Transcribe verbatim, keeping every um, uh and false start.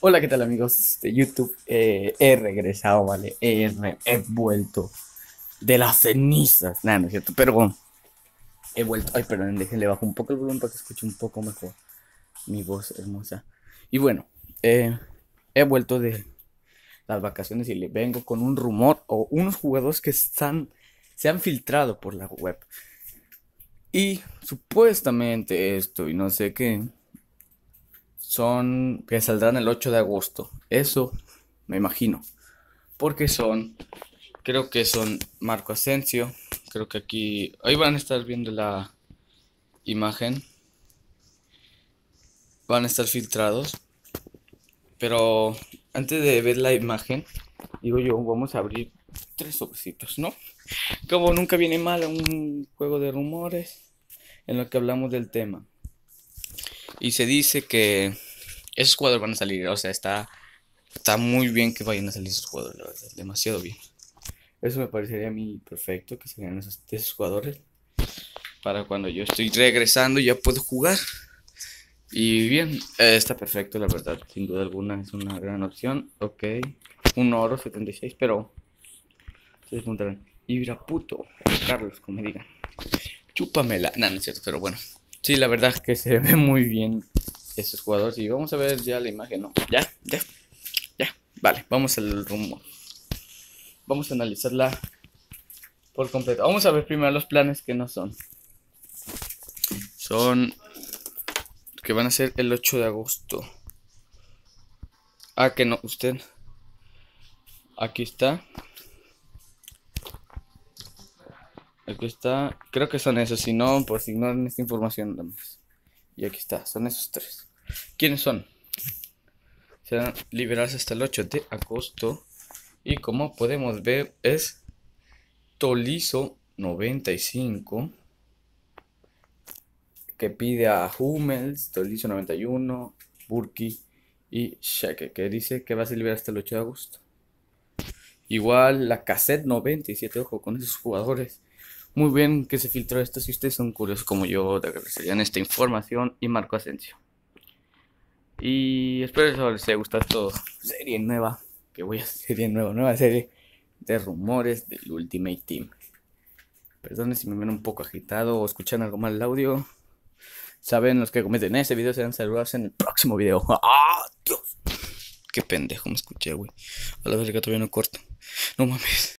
Hola, ¿qué tal amigos de YouTube? Eh, he regresado, ¿vale? He, re- he vuelto de las cenizas. Nada, no es cierto, pero bueno, he vuelto. Ay, perdón, déjenle bajo un poco el volumen para que escuche un poco mejor mi voz hermosa. Y bueno, eh, he vuelto de las vacaciones y le vengo con un rumor o unos jugadores que están, se han filtrado por la web. Y supuestamente esto, y no sé qué, son que saldrán el ocho de agosto. Eso me imagino. Porque son, creo que son Marco Asensio. Creo que aquí, ahí van a estar viendo la imagen. Van a estar filtrados. Pero antes de ver la imagen, digo yo, vamos a abrir tres sobrecitos, ¿no? Como nunca viene mal un juego de rumores en lo que hablamos del tema. Y se dice que esos jugadores van a salir. O sea, está, está muy bien que vayan a salir esos jugadores, la verdad. Demasiado bien. Eso me parecería a mí perfecto, que salgan esos, esos jugadores. Para cuando yo estoy regresando ya puedo jugar. Y bien, eh, está perfecto, la verdad. Sin duda alguna es una gran opción. Ok. Un oro setenta y seis, pero se preguntarán. Ibra puto. O Carlos, como me digan. Chúpamela. No, no es cierto, pero bueno. Sí, la verdad es que se ve muy bien esos jugadores. Y vamos a ver ya la imagen, ¿no? Ya, ya, ya. Vale, vamos al rumbo. Vamos a analizarla por completo. Vamos a ver primero los planes que no son. Son que van a ser el ocho de agosto. Ah, que no, usted. Aquí está. Aquí está. Creo que son esos. Si no, por si ignoran esta información nada más. Y aquí está. Son esos tres. ¿Quiénes son? Se van a liberarse hasta el ocho de agosto. Y como podemos ver, es Tolizo noventa y cinco. Que pide a Hummels, Tolizo noventa y uno, Burki y Sheke. Que dice que va a ser liberado hasta el ocho de agosto. Igual la cassette noventa y siete, ojo con esos jugadores. Muy bien que se filtró esto. Si ustedes son curiosos como yo, de agradecerían esta información. Y Marco Asensio. Y espero que les haya gustado esto. Serie nueva. Que voy a hacer serie nueva. Nueva serie de rumores del Ultimate Team. Perdón si me ven un poco agitado o escuchan algo mal el audio. Saben, los que comenten este video serán saludados en el próximo video. ¡Ah, Dios! Qué pendejo me escuché, güey. A la verga todavía no corto. No mames.